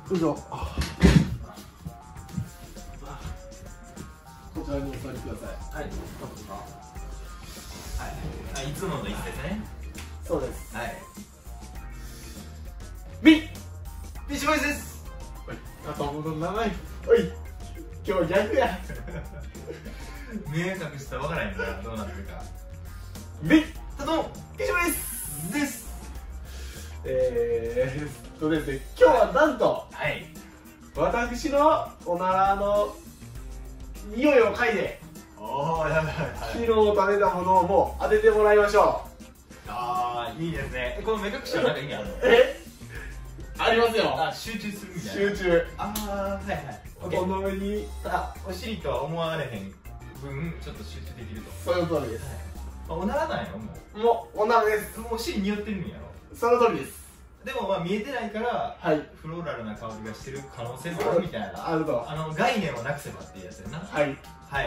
うぞ。こちらにお座りください。はい。 はい、いつもの椅子ですね。 そうです。 はい。 ビビシボイスです。 あともの名前。おい。今日逆や。 目隠したらわからへんからどうなってるか。 ビどうもビシボイスです。 ですね、今日はなんと、 はい、 私のおならの匂いを嗅いで、昨日食べたものをもう当ててもらいましょう。ああ、いいですね。この目隠しは何か意味あるの？ ありますよ。 あ、集中するみたいな。 集中。 ああ、はいはい。 この上に、 お尻とは思われへん分、ちょっと集中できると。 その通りです。 おならなんやろ、 もうおならです。 もうお尻匂ってるんやろ。 その通りです。でもまあ見えてないから、 はい、 フローラルな香りがしてる可能性もあるみたいな。 あると。 概念をなくせばっていうやつやな。はい。はいはい。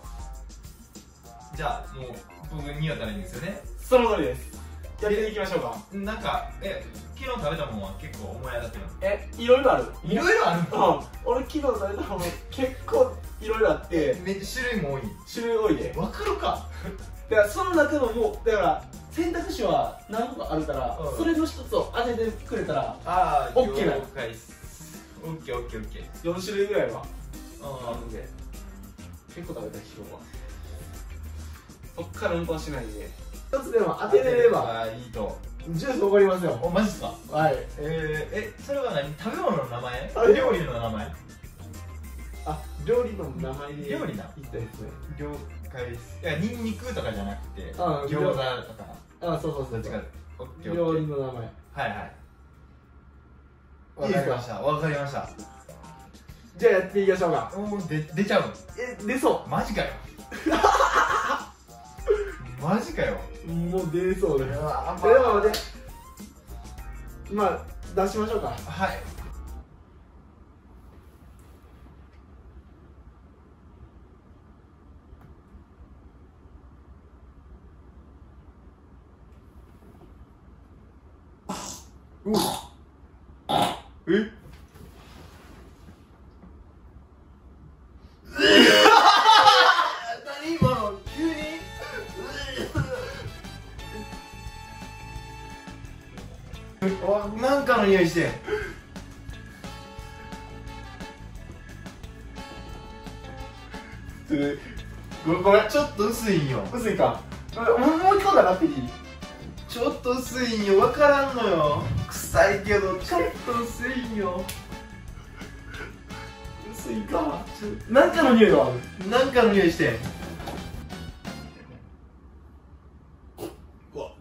じゃあもう僕にはったらいいんですよね。 その通りです。やっていきましょうか。 なんか昨日食べたものは結構思い当たってるの？ いろいろある。 いろいろあるの？ 俺昨日食べたもの結構いろいろあって、 めっちゃ種類も多い。 種類多いで。 わかるか？ だからその中のもうだから選択肢は何個かあるから、それの一つを当ててくれたらオッケーなの。オッケーオッケーオッケー。4種類ぐらいはあるんで、結構食べた昨日は。そっから運搬しないで一つでも当てれればいいと。 ジュースおごりますよ。 マジっすか？ はい。 それは何？食べ物の名前？料理の名前？ あ、料理の名前で料理な。 言ったやつね。 了解です。いや、ニンニクとかじゃなくて餃子とか。 あ、そうそうそう。 どっちか。 料理の名前。 はいはい。 いいですか？ わかりました。 じゃあやっていきましょうか。 もう出ちゃうの？ 出そう。 マジかよ。マジかよ。 もう出そうです。でもね、まあ出しましょうか。はい。うわ。 何今の急に？なんかの匂いして。 ごめん、 ちょっと薄いんよ。 薄いか。もう一個だなっていい？ ちょっと薄いんよ。わからんのよ。臭いけどちょっと薄いんよ。 薄いか。なんかの匂いがある。 なんかの匂いして。うわ。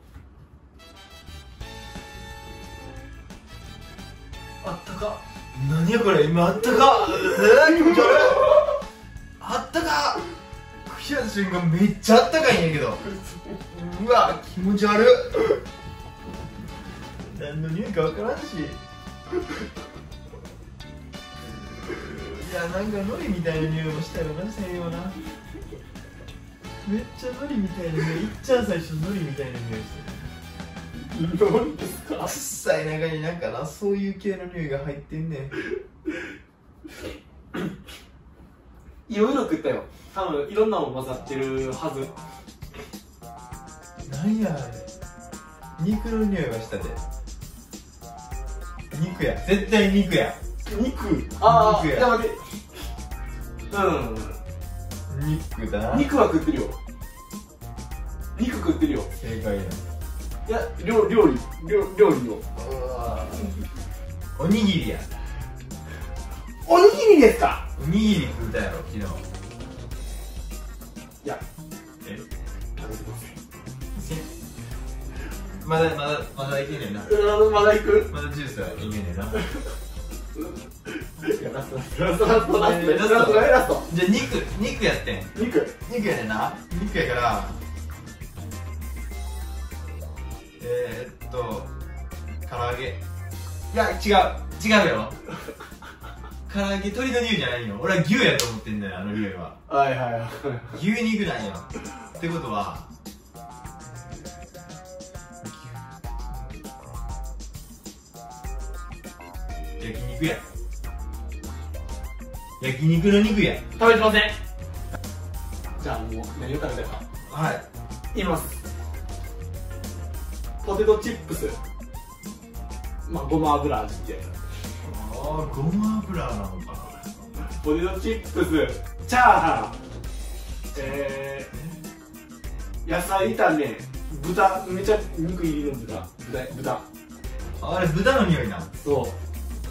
あったか。何やこれ、今あったか。気持ち悪い。あったか。口開いた瞬間めっちゃあったかいんやけど。うわ、気持ち悪い。何の匂いかわからんし。いや、なんか海苔みたいな匂いもしたよな、せんような。めっちゃ海苔みたいな匂い。いっちゃん最初海苔みたいな匂いしてる。 何ですか？ 臭い中になんかな、そういう系の匂いが入ってんねん。 いろいろ食ったよ。多分いろんなもん混ざってるはず。 なんやあれ。肉の匂いがしたで。肉や、絶対肉や。 肉？ああ、いや待って。 肉だな。 肉は食ってるよ。肉食ってるよ。 正解や。 いや、料理を。 おにぎりや。 おにぎりですか？ おにぎり食ったやろ、昨日。 いや、 食べてません。 まだいけねえな。 まだ行く。 まだジュースはいけねえな。 ラスト。 じゃあ肉やってん。肉やねんな。肉やから唐揚げ。いや、違うよ。唐揚げ、鶏の匂いじゃないよ。俺は牛やと思ってんだよ、あの匂いは。 はいはいはい。 牛肉なんよ。ってことは焼肉や。焼肉の肉や。 食べてません。じゃあもう何を食べたか。 はい。 言います。ポテトチップス。まあごま油味ってやつ。 ああ、ごま油なのかな。 ポテトチップス、チャーハン、野菜炒め、豚、めちゃ肉入りの豚。 あれ、豚の匂いな。 そう。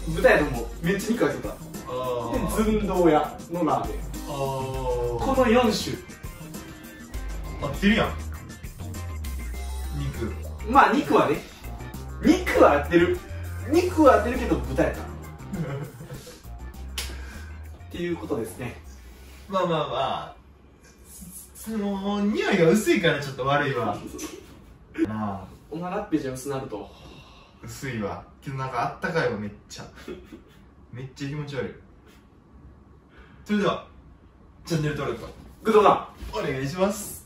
豚やともうめっちゃ肉入ってた。で、寸胴屋のラーメン。この4種。 合ってるやん。肉。 まあ肉はね。肉は合ってる。肉は合ってるけど豚やった。っていうことですね。 まあまあまあ、その匂いが薄いからちょっと悪いわ。ああ、 おならっぺじゃ薄なると薄いわ。けどなんかあったかいわ、めっちゃめっちゃ気持ち悪い。それではチャンネル登録とグッドボタンお願いします。